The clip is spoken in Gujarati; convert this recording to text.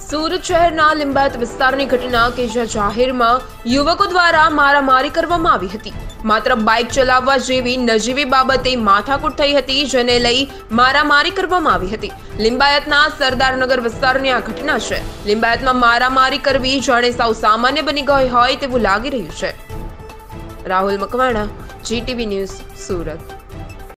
સુરત શહેરના લિંબાયત વિસ્તારની ઘટના કે જ્યાં જાહેરમાં યુવકો દ્વારા મારામારી કરવામાં આવી હતી। માત્ર બાઇક ચલાવવા જેવી નજીવી બાબતે માથાકૂટ થઈ હતી, જેને લઈ મારામારી કરવામાં આવી હતી। લિંબાયતના સરદારનગર વિસ્તારની આ ઘટના છે। લિંબાયતમાં મારામારી કરવી જાણે સાવ સામાન્ય બની ગઈ હોય તેવું લાગી રહ્યું છે। Rahul Makwana, GTV news, Surat.